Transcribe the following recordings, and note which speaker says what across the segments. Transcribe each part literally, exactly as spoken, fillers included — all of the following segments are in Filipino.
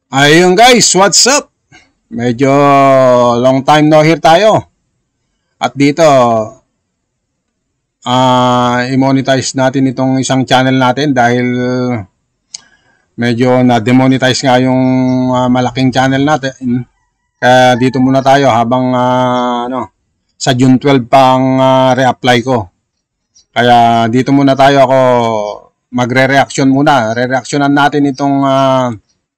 Speaker 1: Ayun guys, what's up? Medyo long time no here tayo. At dito, uh, i-monetize natin itong isang channel natin dahil medyo na-demonetize nga yung uh, malaking channel natin. Kaya dito muna tayo habang uh, ano, sa June twelve pang uh, re-apply ko. Kaya dito muna tayo ako magre-reaction muna. Re-reactionan natin itong uh,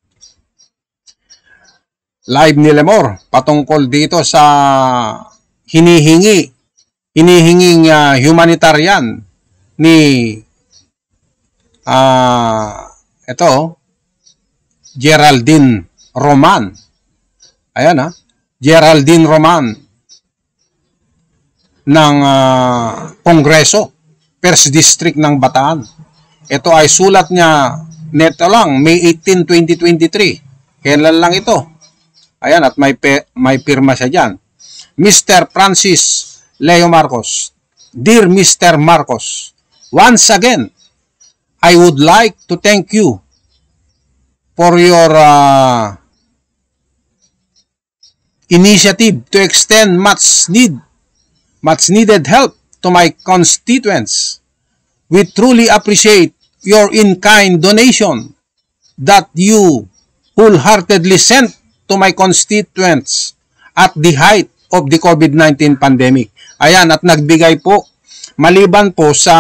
Speaker 1: live ni Lemor patungkol dito sa hinihingi hinihinging uh, humanitarian ni uh, ito Geraldine Roman. Ayan ha, Geraldine Roman ng uh, Kongreso, First District ng Bataan. Ito ay sulat niya neto lang May eighteen, twenty twenty-three. Kailan lang ito? Ayan, at may, may pirma siya dyan. Mister Francis Leo Marcos. Dear Mister Marcos, once again, I would like to thank you for your uh, initiative to extend much need, much needed help to my constituents. We truly appreciate your in-kind donation that you wholeheartedly sent to my constituents at the height of the COVID nineteen pandemic. Ayan, at nagbigay po, maliban po sa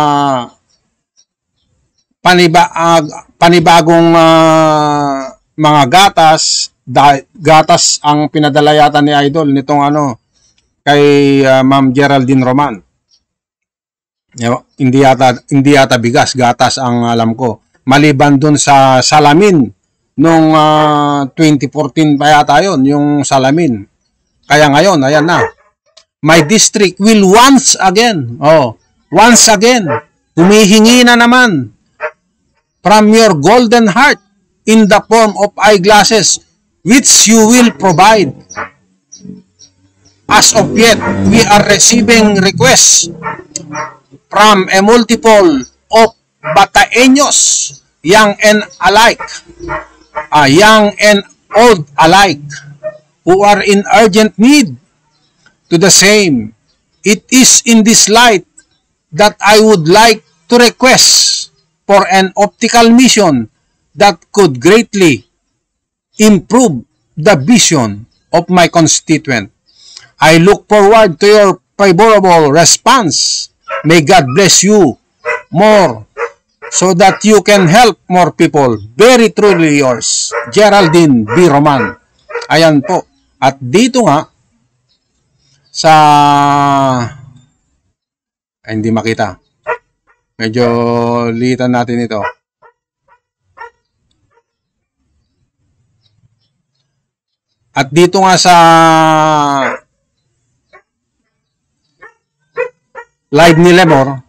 Speaker 1: paniba, uh, panibagong uh, mga gatas, da, gatas ang pinadala yata ni Idol nitong ano, kay uh, Ma'am Geraldine Roman. Hindi yata, hindi yata bigas, gatas ang alam ko. Maliban dun sa salamin, nung uh, twenty fourteen pa yata yun, yung salamin. Kaya ngayon, ayan na. My district will once again, oh, once again, humihingi na naman from your golden heart in the form of eyeglasses which you will provide. As of yet, we are receiving requests from a multiple of Bataeños, young and alike, Uh, young and old alike, who are in urgent need to the same. It is in this light that I would like to request for an optical mission that could greatly improve the vision of my constituent. I look forward to your favorable response. May God bless you more so that you can help more people. Very truly yours, Geraldine B. Roman. Ayan po. At dito nga, sa... Ay, hindi makita. Medyo liitan natin ito. At dito nga sa live ni Lemor,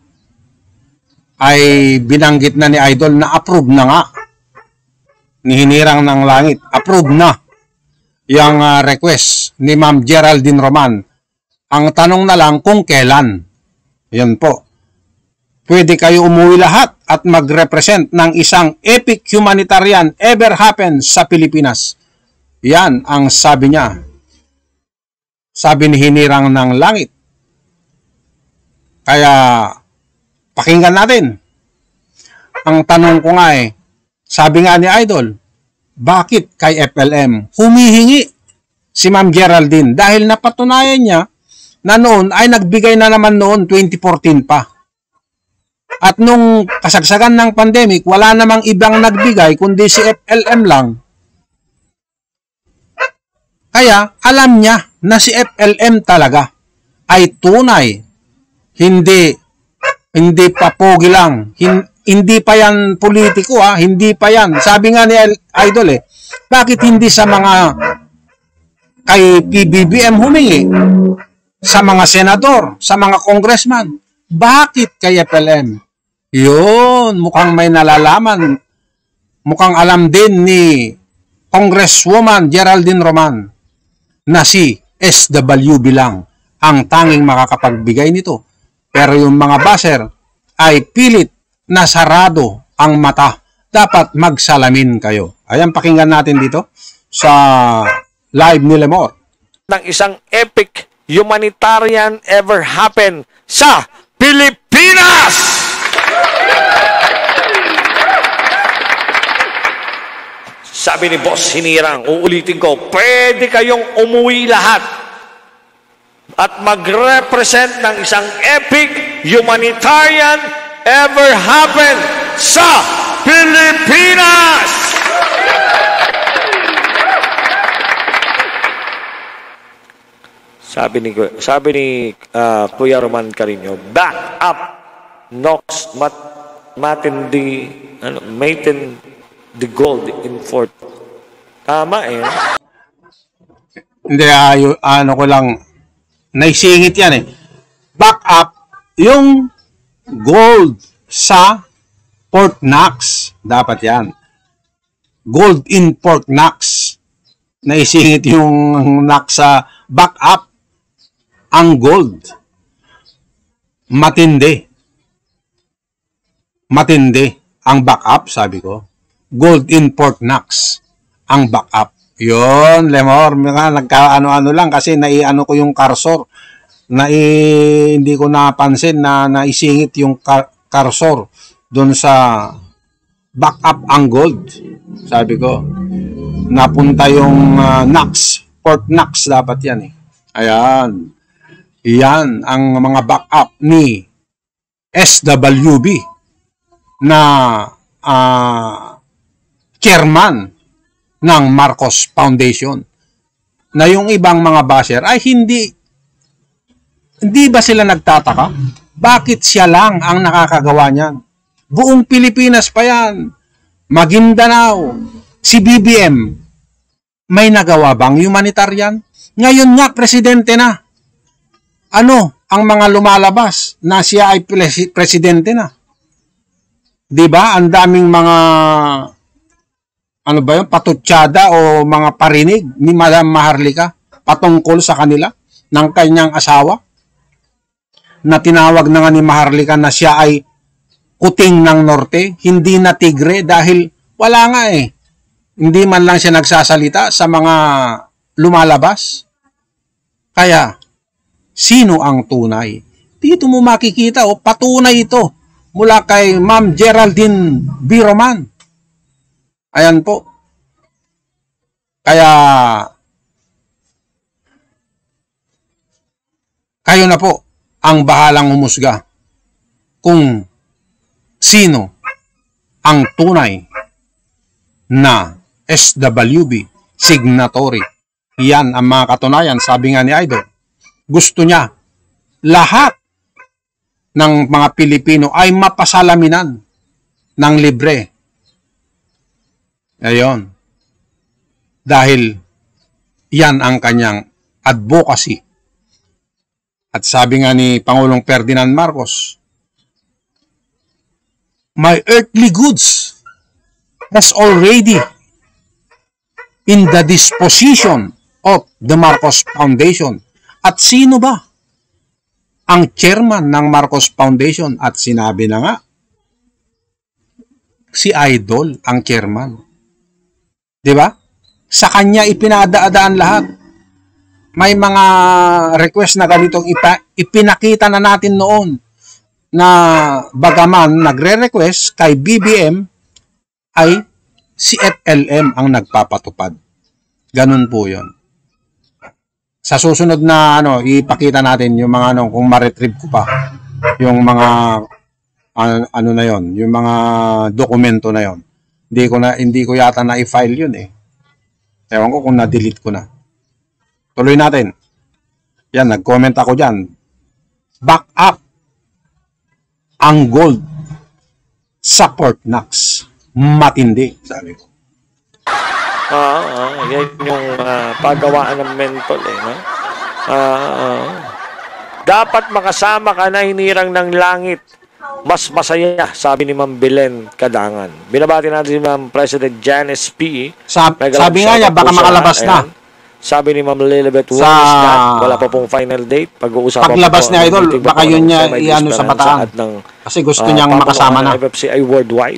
Speaker 1: ay binanggit na ni Idol na approve na nga ni Hinirang ng Langit. Approve na yung uh, request ni Ma'am Geraldine Roman. Ang tanong na lang kung kailan. Yan po. Pwede kayo umuwi lahat at mag-represent ng isang epic humanitarian ever happen sa Pilipinas. Yan ang sabi niya. Sabi ni Hinirang ng Langit. Kaya pakinggan natin. Ang tanong ko nga eh, sabi nga ni Idol, bakit kay F L M humihingi si Ma'am Geraldine? Dahil napatunayan niya na noon ay nagbigay na naman noon twenty fourteen pa. At nung kasagsagan ng pandemic, wala namang ibang nagbigay kundi si F L M lang. Kaya alam niya na si F L M talaga ay tunay, hindi Hindi pa pogi lang. Hindi pa yan politiko ha. Hindi pa yan. Sabi nga ni Idol eh, bakit hindi sa mga kay P B B M humingi? Sa mga senador, sa mga congressman. Bakit kay F L M? Yun, mukhang may nalalaman. Mukhang alam din ni Congresswoman Geraldine Roman na si S W B lang ang tanging makakapagbigay nito. Pero yung mga baser ay pilit na sarado ang mata dapat magsalamin kayo. Ayan, pakinggan natin dito sa live ni Lemor.
Speaker 2: Ng isang epic humanitarian ever happen sa Pilipinas! Sabi ni Boss Hinirang, uulitin ko, pwede kayong umuwi lahat at mag-represent ng isang epic humanitarian ever happen sa Pilipinas! Sabi ni sabi ni uh, Kuya Roman Carino, back up Nox mat matindi ano matin the gold in fort. Tama eh.
Speaker 1: Hindi, uh, ano ko lang, naisingit yan eh. Back up yung gold sa Port Knox. Dapat yan. Gold in Port Knox. Naisingit yung Knox sa back up ang gold. Matindi. Matindi ang back up, sabi ko. Gold in Port Knox ang backup. Yun, Lemor, mga nagkaano-ano lang kasi naiano ko yung cursor. Nai, hindi ko napansin na naisingit yung cursor doon sa backup ang gold. Sabi ko, napunta yung uh, Knox, Port Knox dapat yan eh. Ayan. Yan ang mga backup ni S W B na uh, chairman ng Marcos Foundation, na yung ibang mga basher ay hindi hindi ba sila nagtataka? Bakit siya lang ang nakakagawa niyan? Buong Pilipinas pa yan. Maguindanao, si B B M, may nagawa bang humanitarian? Ngayon nga, presidente na. Ano ang mga lumalabas na siya ay presidente na? Diba? Ang daming mga ano ba yun, patutsada o mga parinig ni Madam Maharlika patungkol sa kanila ng kanyang asawa, na tinawag na nga ni Maharlika na siya ay kuting ng norte, hindi na tigre dahil wala nga eh. Hindi man lang siya nagsasalita sa mga lumalabas. Kaya, sino ang tunay? Dito mo makikita, oh, patunay ito mula kay Ma'am Geraldine B. Roman. Ayan po. Kaya, kayo na po ang bahalang humusga kung sino ang tunay na S W B signatory. Yan ang mga katunayan. Sabi nga ni Idol, gusto niya lahat ng mga Pilipino ay mapasalaminan ng libre. Ayon. Dahil yan ang kanyang advocacy. At sabi nga ni Pangulong Ferdinand Marcos, my earthly goods has already in the disposition of the Marcos Foundation. At sino ba ang chairman ng Marcos Foundation? At sinabi na nga, si Idol ang chairman. Diba? Sa kanya ipinadaadaan lahat. May mga request na ganitong ipa, ipinakita na natin noon na bagaman nagre-request kay B B M ay si F L M ang nagpapatupad. Ganun po yun. Sa susunod na ano, ipakita natin yung mga ano, kung ma-retrieve ko pa yung mga uh, ano na yon, yung mga dokumento na yon. Hindi ko na hindi ko yata na i-file yun eh. Ewan ko kung na-delete ko na. Tuloy natin. Yan, nag-comment ako diyan. Back up ang gold sa Port Knox. Matindi, sabi ko.
Speaker 2: Ah, ah, yan yung uh, paggawaan ng mental eh, no? Ah, ah. Dapat makasama ka na hinirang ng langit. Mas masaya, sabi ni Ma'am Belen Kadangan. Binabati natin si Ma'am President Janice P.
Speaker 1: Sab sabi nga niya, baka makalabas na.
Speaker 2: Sabi ni Ma'am Lilibet Wallace na wala pa pong final date. Pag-uusapan
Speaker 1: paglabas niya, Idol, baka yun niya i-ano sa bataan. Ng, kasi gusto uh, niyang makasama na.
Speaker 2: F F C I worldwide.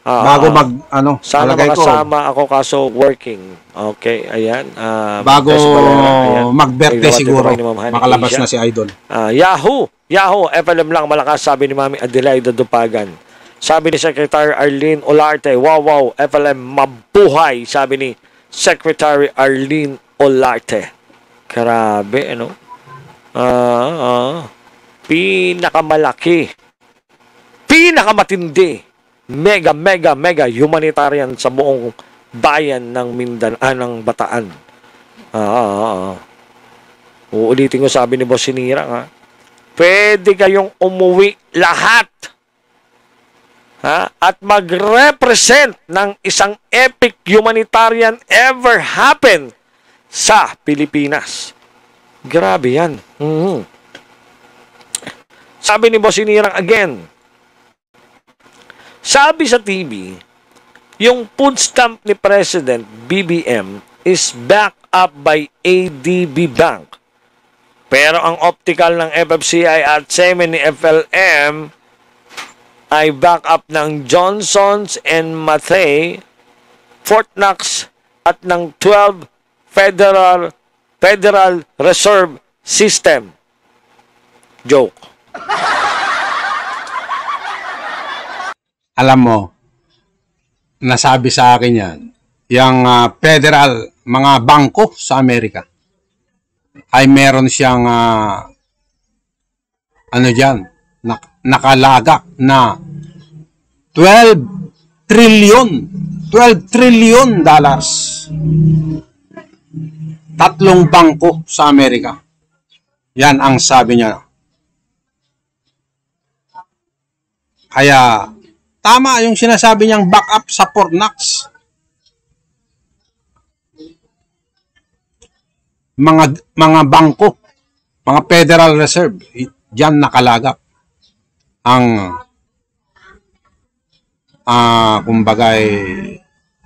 Speaker 2: Ah,
Speaker 1: Bago mag, ano,
Speaker 2: sana
Speaker 1: alagay ko,
Speaker 2: makasama ako kaso working. Okay, ayan. Ah,
Speaker 1: bago
Speaker 2: Martes Valera, ayan.
Speaker 1: mag-birthday
Speaker 2: Ay,
Speaker 1: siguro,
Speaker 2: ni Ma'am Honey
Speaker 1: makalabas
Speaker 2: Asia.
Speaker 1: na si Idol.
Speaker 2: Ah, Yahoo! Yahoo! F L M lang malakas, sabi ni Mami Adelaida Dupagan. Sabi ni Secretary Arlene Olarte, wow, wow, F L M mabuhay, sabi ni Secretary Arlene Olarte. Grabe, ano? Ah, ah. Pinakamalaki, pinakamatindi, mega, mega, mega humanitarian sa buong bayan ng Mindanao, ah, ng Bataan. Ah, ah, ah. Uulitin ko, sabi ni Boss Sinira, ha? Pwede kayong umuwi lahat, ha? At mag-represent ng isang epic humanitarian ever happen sa Pilipinas. Grabe yan. Mm-hmm. Sabi ni Boss Sinirang again, sabi sa T V, yung food stamp ni President B B M is backed up by A D B Bank. Pero ang optical ng F F C I at semi ni F L M ay back up ng Johnson's and Matthey, Fort Knox at ng twelve Federal Federal Reserve System. Joke.
Speaker 1: Alam mo, nasabi sa akin yan, yung uh, federal, mga bangko sa Amerika, ay meron siyang, uh, ano dyan, nak- nakalagak na twelve trillion, twelve trillion dollars. Tatlong bangko sa Amerika. Yan ang sabi niya. Kaya, tama yung sinasabi niyang backup sa Fort Knox. Mga, mga bangko, mga Federal Reserve, diyan nakalagak ang, ah, uh, kumbaga, eh,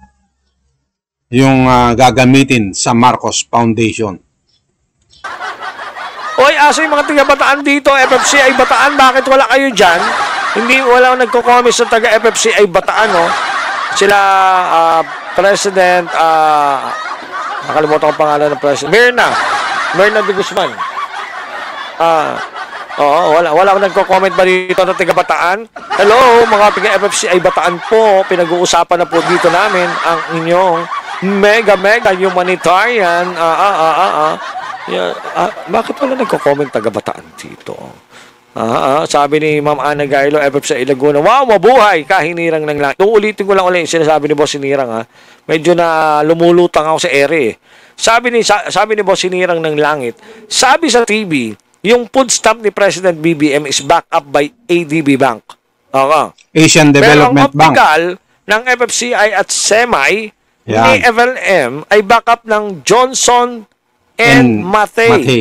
Speaker 1: yung uh, gagamitin sa Marcos Foundation.
Speaker 2: Oy, aso yung mga taga-Bataan dito, F F C I Bataan, bakit wala kayo dyan? Hindi, wala akong nagko-comment sa taga-F F C I Bataan, no? Sila, uh, President, uh, nakalimutan ko pangalan ng President, Mirna, Mirna de Guzman. Ah, uh, oo, wala, wala akong nagko-comment ba dito na taga-Bataan? Hello, mga taga-F F C I Bataan po, pinag-uusapan na po dito namin ang inyong mega, mega humanitarian, ah, ah, ah, ah, ah. Yeah, ah, bakit wala nagko-comment taga-Bataan dito? Ah, ah, sabi ni Ma'am Ana Gailo, F F C I Laguna, wow, mabuhay, kahinirang ng langit. Uulitin ko lang ulit yung sinasabi ni Boss Sinirang, ha? Medyo na lumulutang ako sa ere, eh. Sabi ni, sa, sabi ni Boss Sinirang ng langit, sabi sa T V, yung food stamp ni President B B M is backed up by A D B Bank. Okay.
Speaker 1: Asian Development Bank.
Speaker 2: Pero ang optical ng F F C I at SEMI, yan, ni F L M ay backup ng Johnson and, and Matthey.
Speaker 1: Matthey.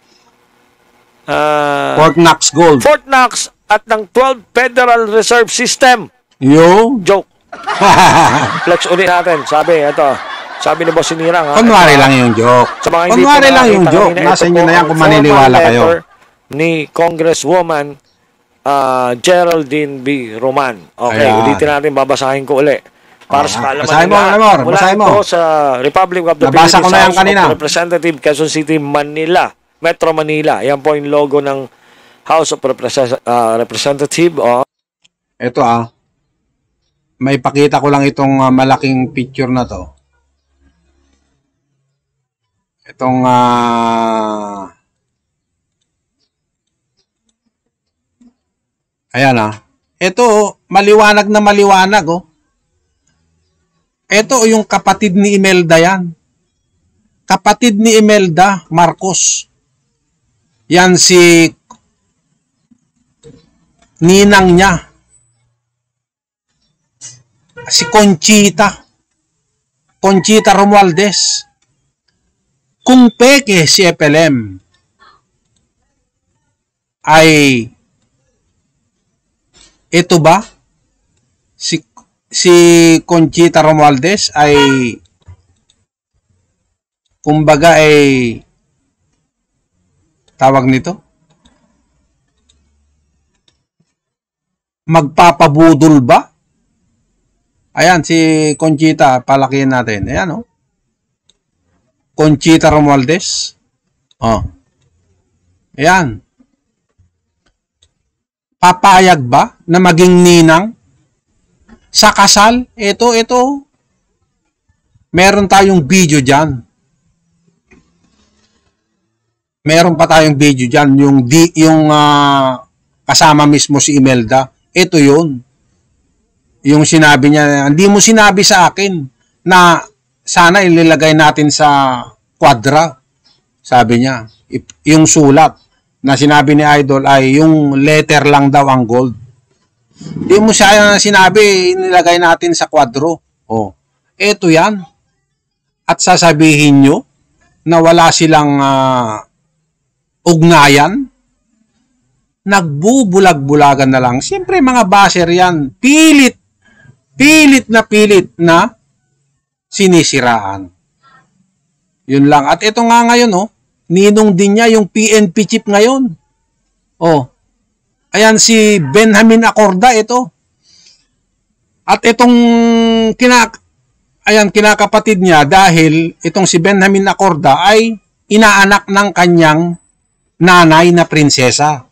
Speaker 2: Uh,
Speaker 1: Fort Knox Gold.
Speaker 2: Fort Knox at ng twelve Federal Reserve System.
Speaker 1: Yo.
Speaker 2: Joke. Flex ulit natin. Sabi, ito. Sabi ni Boss Sinirang.
Speaker 1: Kunwari lang yung joke. Kunwari lang yung joke. Nasa inyo na yan kung maniniwala kayo.
Speaker 2: Ni Congresswoman uh, Geraldine B. Roman. Okay, ayan, ulitin natin. Babasahin ko ulit. Para sa kaalaman
Speaker 1: basahin mo, Amor. Basahin mo.
Speaker 2: Mula ito sa Republic of the
Speaker 1: Nabasa ko na yan
Speaker 2: Philippines
Speaker 1: kanina.
Speaker 2: Representative Quezon City, Manila. Metro Manila. Yan po yung logo ng House of Represent uh, Representative. Oh.
Speaker 1: Ito ah. May pakita ko lang itong uh, malaking picture na to. Itong uh, ayan ah. Ito maliwanag na maliwanag oh. Ito yung kapatid ni Imelda yan. Kapatid ni Imelda Marcos. Yan si ninang niya. Si Conchita. Conchita Romualdez. Kung peke si F L M ay ito ba? Si si Conchita Romualdez ay kumbaga ay tawag nito magpapabudol ba Ayan, si Conchita, palakihin natin. Ayan, oh. Conchita Romualdez. Oh. Ayan. Papayag ba na maging ninang sa kasal? Ito, ito. Meron tayong video dyan. Meron pa tayong video dyan. Yung, di, yung uh, kasama mismo si Imelda. Ito yun. Yung sinabi niya, hindi mo sinabi sa akin na sana ililagay natin sa kwadra. Sabi niya, yung sulat na sinabi ni Idol ay yung letter lang daw ang gold. Hindi mo siya sinabi, inilagay natin sa kwadro. Oh, eto yan. At sasabihin nyo na wala silang uh, ugnayan, nagbubulag-bulagan na lang. Siyempre mga basher yan, pilit, pilit na pilit na sinisiraan. Yun lang. At ito nga ngayon, oh, ninong din niya yung P N P chip ngayon. Oh, ayan si Benjamin Acorda, ito. At itong kina, ayan, kinakapatid niya dahil itong si Benjamin Acorda ay inaanak ng kanyang nanay na prinsesa.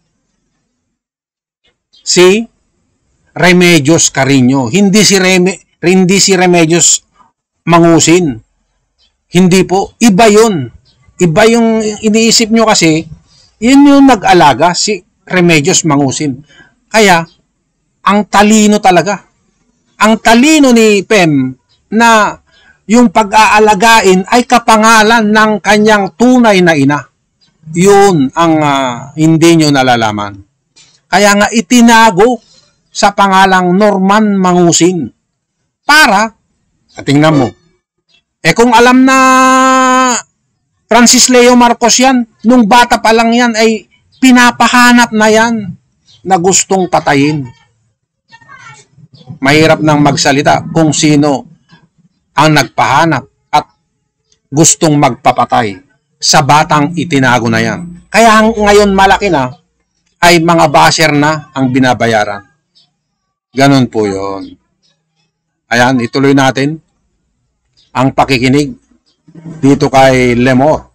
Speaker 1: Si Remedios Carino. Hindi si Reme, hindi si Remedios Mangusin. Hindi po. Iba yun. Iba yung iniisip nyo kasi, yun yung nag-alaga, si Remedios Mangusin. Kaya, ang talino talaga. Ang talino ni Pem na yung pag-aalagain ay kapangalan ng kanyang tunay na ina. Yun ang uh, hindi nyo nalalaman. Kaya nga itinago sa pangalang Norman Mangusin. Para, tingnan mo, eh kung alam na Francis Leo Marcos yan, nung bata pa lang yan ay pinapahanap na yan na gustong patayin. Mahirap nang magsalita kung sino ang nagpahanap at gustong magpapatay sa batang itinago na yan. Kaya ngayon malaki na ay mga basher na ang binabayaran. Ganon po yun. Ayan, ituloy natin ang pakikinig dito kay Lemor.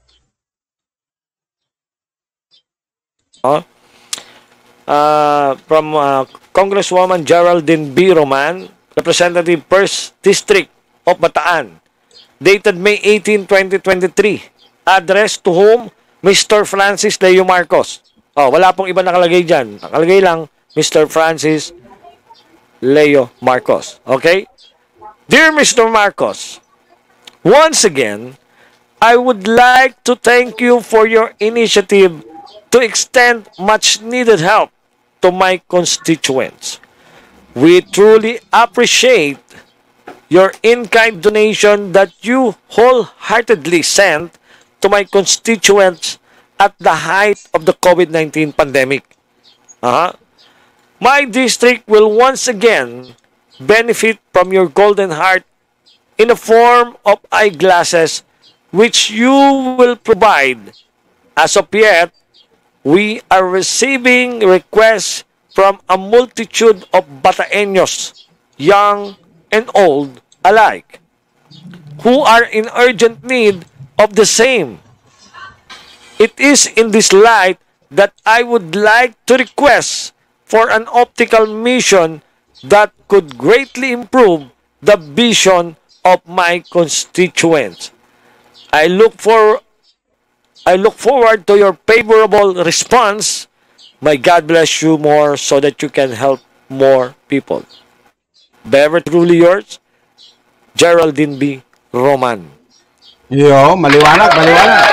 Speaker 2: Uh, uh, from uh, Congresswoman Geraldine B. Roman, Representative First District of Bataan, dated May eighteenth, twenty twenty-three. Address to whom? Mister Francis Leo Marcos. Oh, wala pong iba nakalagay dyan. Nakalagay lang Mister Francis Leo Marcos. Okay? Dear Mister Marcos, once again, I would like to thank you for your initiative to extend much-needed help to my constituents. We truly appreciate your in-kind donation that you wholeheartedly sent to my constituents at the height of the COVID nineteen pandemic. Uh-huh. My district will once again benefit from your golden heart in the form of eyeglasses which you will provide. As of yet, we are receiving requests from a multitude of Bataeños, young and old alike, who are in urgent need of the same. It is in this light that I would like to request for an optical mission that could greatly improve the vision of my constituents. I look for I look forward to your favorable response. May God bless you more so that you can help more people. Ever truly yours, Geraldine B. Roman.
Speaker 1: Yo, maliwanag, maliwanag.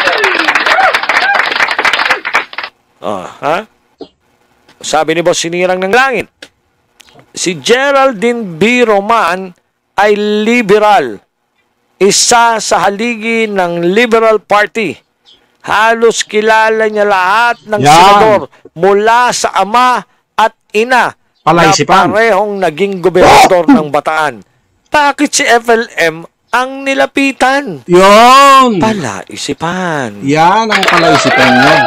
Speaker 2: Ah, ha? Sabi ni Boss Sinirang ng Langit, si Geraldine B. Roman ay liberal. Isa sa haligi ng Liberal Party. Halos kilala niya lahat ng
Speaker 1: Yan.
Speaker 2: senador mula sa ama at ina
Speaker 1: Palaisipan.
Speaker 2: na parehong naging gobernador ng Bataan. Bakit si F L M ang nilapitan?
Speaker 1: Yun!
Speaker 2: Palaisipan.
Speaker 1: Yan ang palaisipan niya.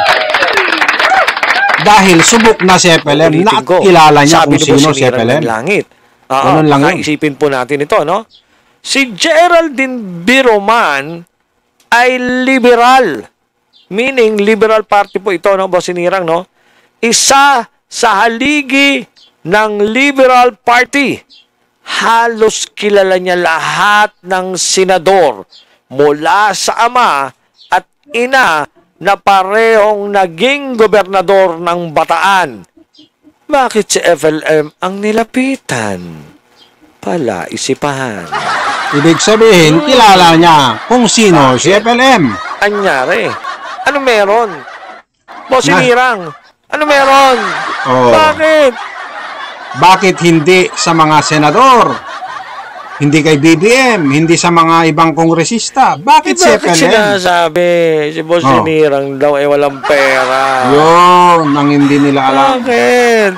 Speaker 1: Dahil subok na si F L M na kilala niya kung sino si F L M.
Speaker 2: Langit. Oo,
Speaker 1: Ganun lang yun.
Speaker 2: isipin po natin ito, no? Si Geraldine Biroman ay liberal. Meaning, liberal party po ito, no, Boss Sinirang, no? Isa sa haligi ng Liberal Party. Halos kilala niya lahat ng senador mula sa ama at ina na parehong naging gobernador ng Bataan. Bakit si F L M ang nilapitan? Pala, isipan.
Speaker 1: Ibig sabihin, kilala niya kung sino si F L M.
Speaker 2: Anyari? Ano meron? Boss
Speaker 1: Na-
Speaker 2: Sinirang, ano meron?
Speaker 1: Oh.
Speaker 2: Bakit?
Speaker 1: Bakit hindi sa mga senador? Hindi kay B B M, hindi sa mga ibang kongresista. Bakit
Speaker 2: Eh,
Speaker 1: si F
Speaker 2: bakit
Speaker 1: L M?
Speaker 2: sinasabi? Si Boss
Speaker 1: Oh.
Speaker 2: Sinirang daw ay walang pera.
Speaker 1: Yun, ang hindi nila alam.
Speaker 2: Bakit?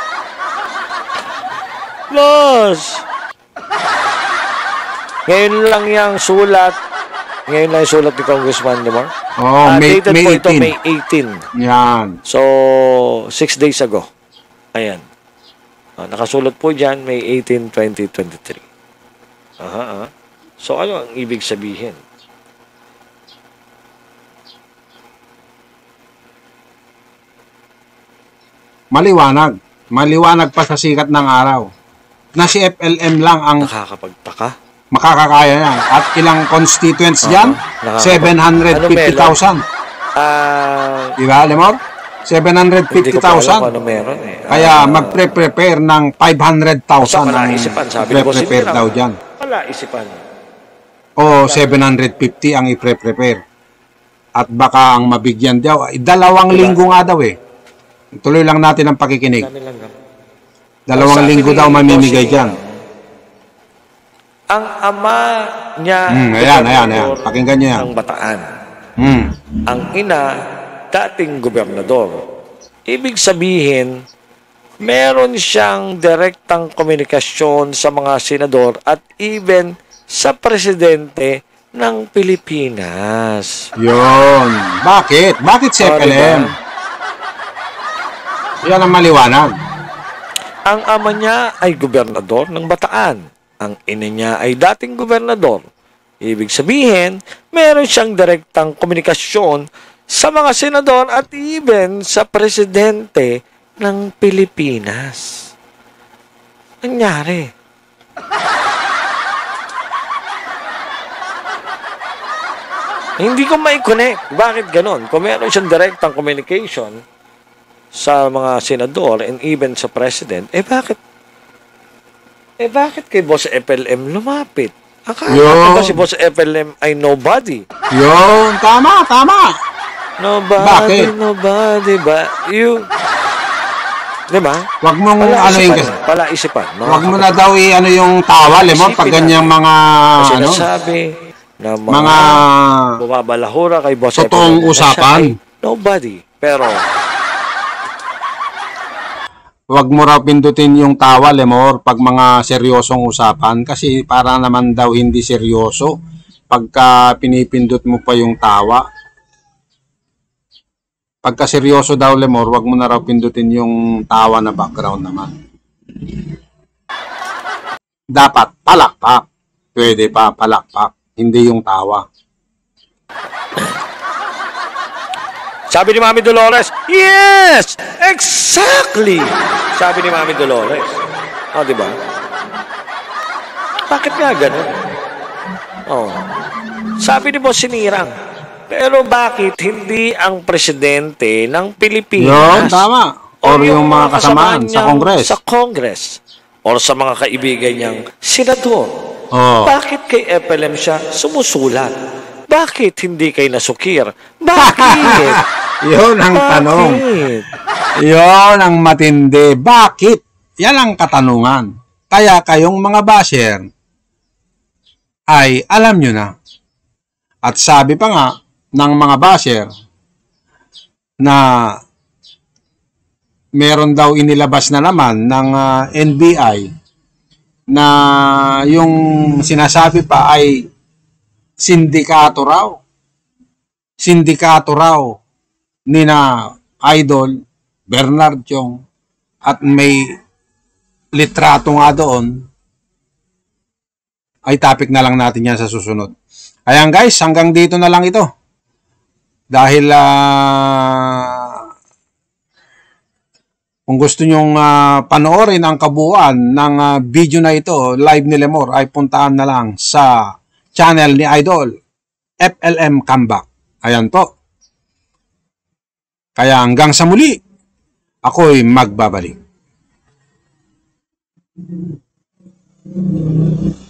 Speaker 2: Boss! Ngayon lang yung sulat. Ngayon lang yung sulat ni Congressman Limor.
Speaker 1: Oh,
Speaker 2: Ah,
Speaker 1: May,
Speaker 2: dated
Speaker 1: May
Speaker 2: po ito
Speaker 1: eighteen.
Speaker 2: May eighteen.
Speaker 1: Yan.
Speaker 2: So, six days ago. Ayan. Ah, nakasulat po dyan, May eighteenth, twenty twenty-three. Aha, aha. So, ano ang ibig sabihin?
Speaker 1: Maliwanag. Maliwanag pa sa sikat ng araw. Na si F L M lang ang
Speaker 2: Nakakapagtaka.
Speaker 1: makakakaya yan. At ilang constituents dyan?
Speaker 2: Nakakapag-
Speaker 1: seven hundred fifty thousand.
Speaker 2: Ah,
Speaker 1: Di ba, Lemor? seven hundred
Speaker 2: hindi
Speaker 1: fifty
Speaker 2: ko pa alam kung
Speaker 1: thousand.
Speaker 2: ano meron eh.
Speaker 1: Kaya
Speaker 2: Ah,
Speaker 1: magpre-prepare ng five hundred thousand
Speaker 2: Basta
Speaker 1: ang
Speaker 2: palaisipan, sabi ni Boss
Speaker 1: pre-prepare
Speaker 2: Sinirang.
Speaker 1: daw dyan.
Speaker 2: Wala isipan.
Speaker 1: O seven hundred fifty ang i-prepare. At baka ang mabigyan daw, ay, dalawang
Speaker 2: Diba?
Speaker 1: linggo nga daw eh. Tuloy lang natin ang pakikinig.
Speaker 2: Dami lang lang.
Speaker 1: Dalawang
Speaker 2: Sabi
Speaker 1: linggo
Speaker 2: ni
Speaker 1: daw mamimigay
Speaker 2: Boss
Speaker 1: dyan.
Speaker 2: Sinirang, ang ama niya,
Speaker 1: Hmm, ayan, ayan, ayan. Pakinggan niyo yan.
Speaker 2: ng Bataan.
Speaker 1: Hmm.
Speaker 2: Ang ina, dating gobernador. Ibig sabihin, meron siyang direktang komunikasyon sa mga senador at even sa presidente ng Pilipinas.
Speaker 1: Yun. Bakit? Bakit si
Speaker 2: Oh,
Speaker 1: F L M?
Speaker 2: diba?
Speaker 1: Yan ang maliwanag.
Speaker 2: Ang ama niya ay gobernador ng Bataan. Ang ina niya ay dating gobernador. Ibig sabihin, meron siyang direktang komunikasyon sa mga senador at even sa presidente ng Pilipinas. Nangyari. Hindi ko mai-connect. Bakit ganon? Kung meron siyang direktang communication sa mga senador and even sa president, eh bakit eh bakit kay Boss F L M lumapit? Akala
Speaker 1: Yo.
Speaker 2: ko ba si Boss F L M ay nobody?
Speaker 1: Yun. Tama, tama.
Speaker 2: Nobody,
Speaker 1: Bakit?
Speaker 2: nobody ba? You... Di ba?
Speaker 1: Huwag mong ano
Speaker 2: Palaisipan.
Speaker 1: yung...
Speaker 2: Palaisipan.
Speaker 1: Huwag mo na daw i- ano yung tawa, Lemon, pag
Speaker 2: Isipin
Speaker 1: ganyang
Speaker 2: natin.
Speaker 1: mga...
Speaker 2: Kasi
Speaker 1: ano,
Speaker 2: nasabi na mga,
Speaker 1: mga...
Speaker 2: bumabalahura kay Boss
Speaker 1: Totoong
Speaker 2: F L M na siya
Speaker 1: usapan.
Speaker 2: ay nobody. Pero,
Speaker 1: Huwag mo raw pindutin yung tawa, Lemor, pag mga seryosong usapan. Kasi para naman daw hindi seryoso pagka pinipindot mo pa yung tawa. Pagka seryoso daw, Lemor, huwag mo na raw pindutin yung tawa na background naman. Dapat palakpak. Pwede pa palakpak, hindi yung tawa.
Speaker 2: sabi ni Mami Dolores, yes! Exactly! Sabi ni Mami Dolores. O, di ba? Bakit nga ganun? Oh. Sabi ni Boss Sinirang, pero bakit hindi ang presidente ng Pilipinas?
Speaker 1: Yun, tama. Or yung mga kasamaan sa
Speaker 2: niyang
Speaker 1: Congress.
Speaker 2: Sa Congress. Or sa mga kaibigan niyang senador.
Speaker 1: Oh.
Speaker 2: Bakit kay F L M siya sumusulat? Bakit hindi kay Nasukir? Bakit?
Speaker 1: Yun ang tanong.
Speaker 2: Bakit?
Speaker 1: Yon ang matindi. Bakit? Yan ang katanungan. Kaya kayong mga basher ay alam nyo na. At sabi pa nga ng mga basher na meron daw inilabas na naman ng uh, N B I na yung sinasabi pa ay sindikato raw. Sindikato raw ni na Idol Bernard Chong at may litrato nga doon, ay topic na lang natin yan sa susunod. Ayan guys, hanggang dito na lang ito. Dahil uh, kung gusto nyong uh, panoorin ang kabuuan ng uh, video na ito, live ni Lemor, ay puntaan na lang sa channel ni Idol, F L M Comeback. Ayan po. Kaya hanggang sa muli, ako'y magbabalik.